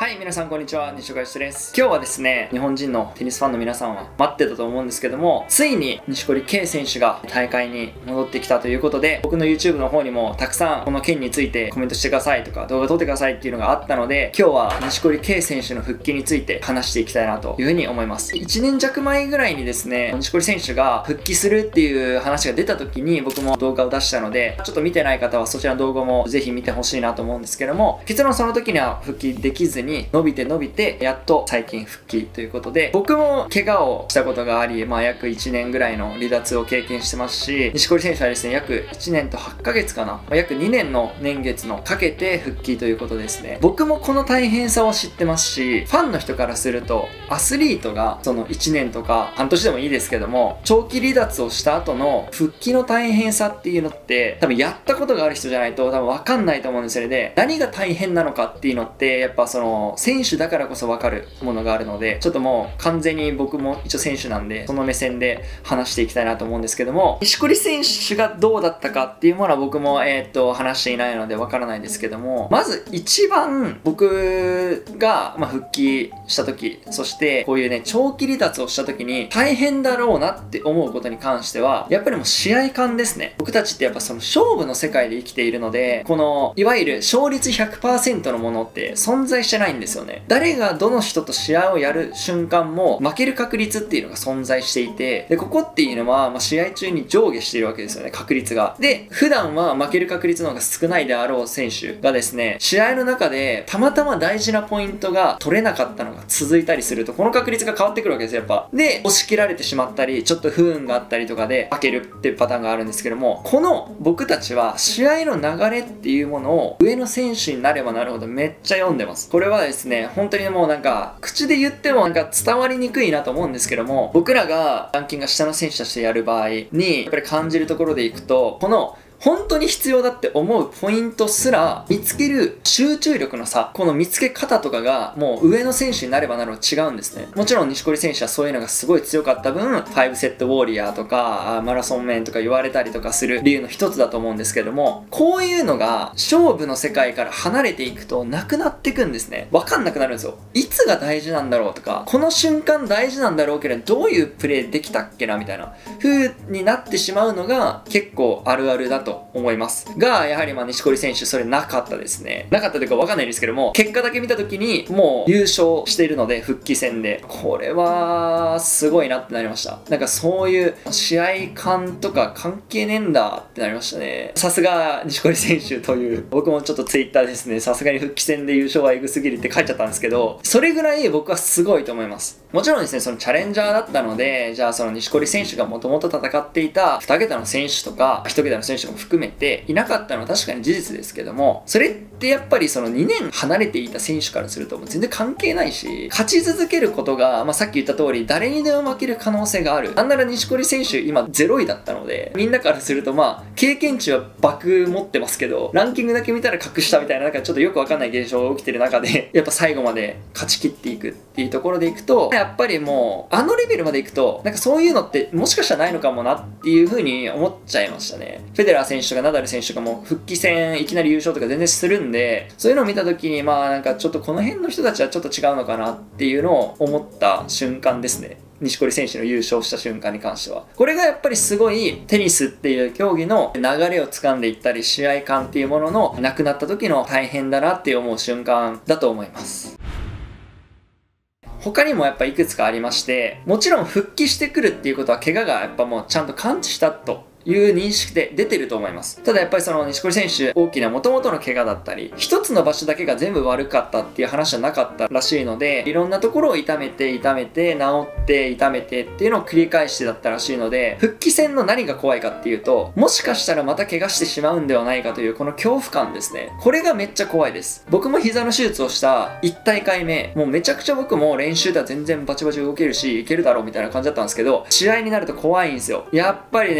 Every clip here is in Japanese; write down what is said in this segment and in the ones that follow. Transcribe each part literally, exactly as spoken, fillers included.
はい、皆さんこんにちは、西岡義です。今日はですね、日本人のテニスファンの皆さんは待ってたと思うんですけども、ついに錦織圭選手が大会に戻ってきたということで、僕の YouTube の方にもたくさんこの件についてコメントしてくださいとか動画撮ってくださいっていうのがあったので、今日は錦織圭選手の復帰について話していきたいなというふうに思います。いちねん弱前ぐらいにですね、錦織選手が復帰するっていう話が出た時に僕も動画を出したので、ちょっと見てない方はそちらの動画もぜひ見てほしいなと思うんですけども、結論その時には復帰できずに伸びて伸びてやっと最近復帰ということで、僕も怪我をしたことがあり、まあ約いちねんぐらいの離脱を経験してますし、錦織選手はですね約いちねんとはちかげつかな、まあ、約にねんの年月のかけて復帰ということですね。僕もこの大変さを知ってますし、ファンの人からするとアスリートがそのいちねんとか半年でもいいですけども、長期離脱をした後の復帰の大変さっていうのって多分やったことがある人じゃないと多分分かんないと思うんですよね。で、何が大変なのかっていうのってやっぱその選手だからこそ分かるものがあるので、ちょっともう完全に僕も一応選手なんでその目線で話していきたいなと思うんですけども、錦織選手がどうだったかっていうものは僕もえーっと話していないので分からないですけども、まず一番僕がまあ復帰した時、そしてこういうね長期離脱をした時に大変だろうなって思うことに関してはやっぱりもう試合感ですね。僕たちってやっぱその勝負の世界で生きているので、このいわゆる勝率 ひゃくパーセント のものって存在してないんですよね。誰がどの人と試合をやる瞬間も負ける確率っていうのが存在していて、でここっていうのは、まあ、試合中に上下しているわけですよね、確率が。で普段は負ける確率の方が少ないであろう選手がですね、試合の中でたまたま大事なポイントが取れなかったのが続いたりすると、この確率が変わってくるわけですよ、やっぱ。で押し切られてしまったりちょっと不運があったりとかで負けるっていうパターンがあるんですけども、この僕たちは試合の流れっていうものを上の選手になればなるほどめっちゃ読んでます。これはですね本当にもうなんか口で言ってもなんか伝わりにくいなと思うんですけども、僕らがランキングが下の選手としてやる場合にやっぱり感じるところでいくと、この本当に必要だって思うポイントすら見つける集中力の差、この見つけ方とかがもう上の選手になればなるほど違うんですね。もちろん錦織選手はそういうのがすごい強かった分ファイブセットウォーリアーとかマラソンメンとか言われたりとかする理由の一つだと思うんですけども、こういうのが勝負の世界から離れていくとなくなっていくんですね。分かんなくなるんですよ。いつが大事なんだろうとか、この瞬間大事なんだろうけどどういうプレーできたっけなみたいな風になってしまうのが結構あるあるだとと思いますが、やはりまあ錦織選手それなかったですね。なかったというか分かんないですけども、結果だけ見た時にもう優勝しているので復帰戦で、これはすごいなってなりました。なんかそういう試合感とか関係ねえんだってなりましたね。さすが錦織選手という、僕もちょっとツイッターですね、さすがに復帰戦で優勝はエグすぎるって書いちゃったんですけど、それぐらい僕はすごいと思います。もちろんですねそのチャレンジャーだったので、じゃあその錦織選手がもともと戦っていたに桁の選手とかいち桁の選手も含めていなかったのは確かに事実ですけども、それってやっぱりそのにねん離れていた選手からするともう全然関係ないし、勝ち続けることが、まあ、さっき言った通り誰にでも負ける可能性がある。なんなら錦織選手今ゼロいだったので、みんなからするとまあ経験値は爆持ってますけどランキングだけ見たら格下みたいな、なんかちょっとよくわかんない現象が起きてる中でやっぱ最後まで勝ち切っていくっていうところでいくと、やっぱりもうあのレベルまでいくとなんかそういうのってもしかしたらないのかもなっていう風に思っちゃいましたね。フェデラー選手とかナダル選手とかも復帰戦いきなり優勝とか全然するんで、そういうのを見た時にまあなんかちょっとこの辺の人たちはちょっと違うのかなっていうのを思った瞬間ですね。錦織選手の優勝した瞬間に関してはこれがやっぱりすごいテニスっていう競技の流れを掴んでいったり試合感っていうもののなくなった時の大変だなって思う瞬間だと思います。他にもやっぱいくつかありまして、もちろん復帰してくるっていうことは怪我がやっぱもうちゃんと完治したという認識で出てると思います。ただやっぱりその錦織選手大きな元々の怪我だったり一つの場所だけが全部悪かったっていう話じゃなかったらしいので、いろんなところを痛めて痛めて治って痛めてっていうのを繰り返してだったらしいので、復帰戦の何が怖いかっていうと、もしかしたらまた怪我してしまうんではないかというこの恐怖感ですね。これがめっちゃ怖いです。僕も膝の手術をしたいち大会目、もうめちゃくちゃ僕も練習では全然バチバチ動けるしいけるだろうみたいな感じだったんですけど、試合になると怖いんですよ。やっぱりねこの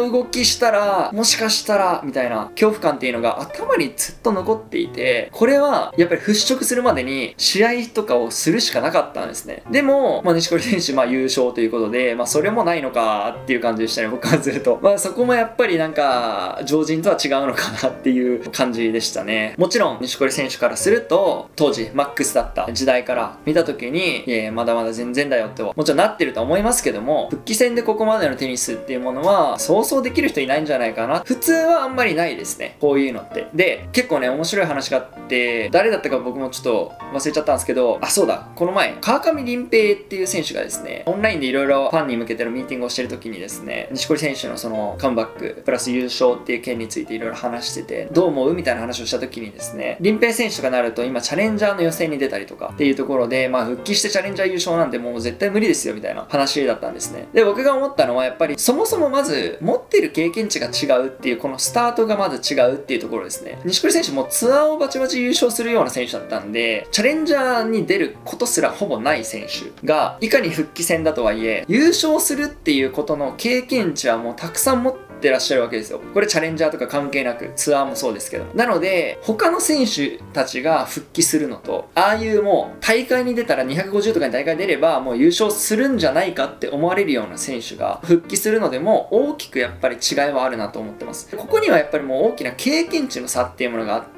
の動きしたら、もしかしたら、みたいな恐怖感っていうのが頭にずっと残っていて、これはやっぱり払拭するまでに試合とかをするしかなかったんですね。でも、まあ、錦織選手、まあ優勝ということで、まあそれもないのかっていう感じでしたね、僕からすると。まあそこもやっぱりなんか、常人とは違うのかなっていう感じでしたね。もちろん、錦織選手からすると、当時マックスだった時代から見た時に、いやまだまだ全然だよってもちろんなってると思いますけども、復帰戦でここまでのテニスっていうものは、そうそうできる人いないんじゃないかな。普通はあんまりないですね。こういうのって。で、結構ね、面白い話があって、誰だったか僕もちょっと忘れちゃったんですけど、あ、そうだ、この前、川上凛平っていう選手がですね、オンラインでいろいろファンに向けてのミーティングをしてる時にですね、錦織選手のそのカムバック、プラス優勝っていう件についていろいろ話してて、どう思うみたいな話をした時にですね、凛平選手がなると今チャレンジャーの予選に出たりとかっていうところで、まあ復帰してチャレンジャー優勝なんてもう絶対無理ですよみたいな話だったんですね。で、僕が思ったのはやっぱりそもそもまず持ってる経験値が違うっていう、このスタートがまず違うっていうところですね。錦織選手もツアーをバチバチ優勝するような選手だったんで、チャレンジャーに出ることすらほぼない選手が、いかに復帰戦だとはいえ、優勝するっていうことの経験値はもうたくさん持ってってらっしゃるわけですよ。これチャレンジャーとか関係なく、ツアーもそうですけど。なので、他の選手たちが復帰するのと、ああいうもう大会に出たらにひゃくごじゅうとかに大会出ればもう優勝するんじゃないかって思われるような選手が復帰するのでも大きくやっぱり違いはあるなと思ってます。ここにはやっぱりもう大きな経験値の差っていうものがあって、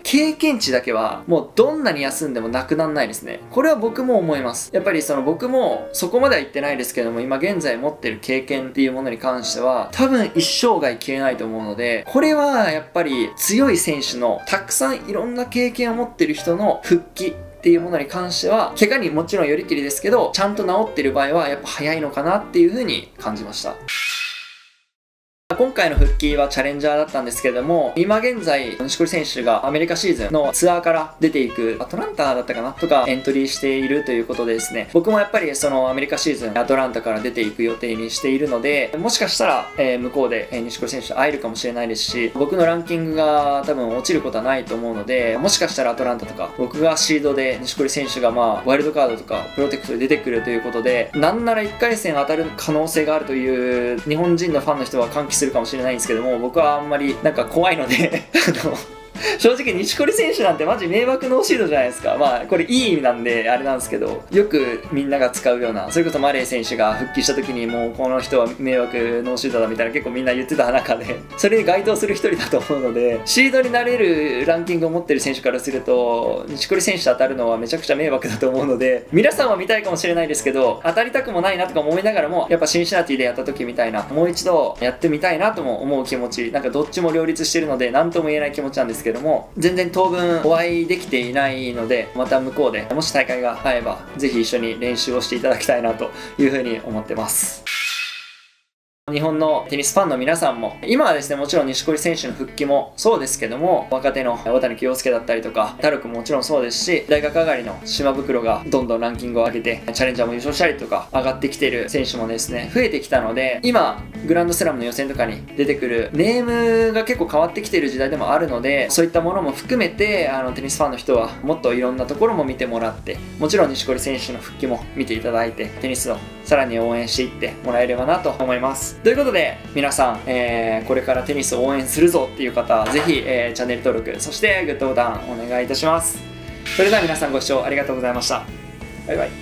経験値だけはもうどんなに休んでもなくなんないですね。これは僕も思います。やっぱりその僕もそこまでは言ってないですけども、今現在持ってる経験っていうものに関しては多分一生涯消えないと思うので、これはやっぱり強い選手のたくさんいろんな経験を持ってる人の復帰っていうものに関しては、怪我にもちろんよりきりですけど、ちゃんと治ってる場合はやっぱ早いのかなっていう風に感じました。今回の復帰はチャレンジャーだったんですけれども、今現在、錦織選手がアメリカシーズンのツアーから出ていく、アトランタだったかなとかエントリーしているということでですね、僕もやっぱりそのアメリカシーズン、アトランタから出ていく予定にしているので、もしかしたら、えー、向こうで錦織選手と会えるかもしれないですし、僕のランキングが多分落ちることはないと思うので、もしかしたらアトランタとか、僕がシードで錦織選手がまあ、ワイルドカードとかプロテクトで出てくるということで、なんならいっかい戦当たる可能性があるという日本人のファンの人は歓喜するかもしれないんですけども、僕はあんまりなんか怖いのであの正直錦織選手なんてマジ迷惑ノーシードじゃないですか。まあこれいい意味なんであれなんですけど、よくみんなが使うような、それこそマレー選手が復帰した時にもうこの人は迷惑ノーシードだみたいな結構みんな言ってた中で、それに該当する一人だと思うので、シードになれるランキングを持ってる選手からすると錦織選手と当たるのはめちゃくちゃ迷惑だと思うので、皆さんは見たいかもしれないですけど、当たりたくもないなとか思いながらも、やっぱシンシナティでやった時みたいな、もう一度やってみたいなとも思う気持ち、なんかどっちも両立してるので何とも言えない気持ちなんですけども、全然当分お会いできていないので、また向こうでもし大会があればぜひ一緒に練習をしていただきたいなというふうに思ってます。日本のテニスファンの皆さんも、今はですね、もちろん錦織選手の復帰もそうですけども、若手の小谷清介だったりとか、太郎君ももちろんそうですし、大学上がりの島袋がどんどんランキングを上げて、チャレンジャーも優勝したりとか、上がってきてる選手もですね、増えてきたので、今、グランドスラムの予選とかに出てくるネームが結構変わってきてる時代でもあるので、そういったものも含めて、あの、テニスファンの人はもっといろんなところも見てもらって、もちろん錦織選手の復帰も見ていただいて、テニスをさらに応援していってもらえればなと思います。ということで、皆さん、えー、これからテニスを応援するぞっていう方は、ぜひ、えー、チャンネル登録、そしてグッドボタンお願いいたします。それでは皆さんご視聴ありがとうございました。バイバイ。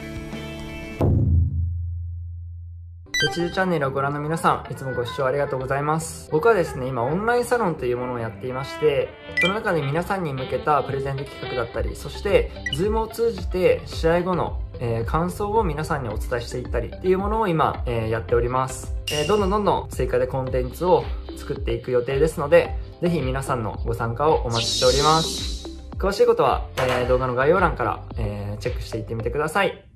うちでチャンネルをご覧の皆さん、いつもご視聴ありがとうございます。僕はですね、今オンラインサロンというものをやっていまして、その中で皆さんに向けたプレゼント企画だったり、そして Zoom を通じて試合後の、えー、感想を皆さんにお伝えしていったりっていうものを今、えー、やっております。えー、どんどんどんどん追加でコンテンツを作っていく予定ですので、ぜひ皆さんのご参加をお待ちしております。詳しいことは、えー、動画の概要欄から、えー、チェックしていってみてください。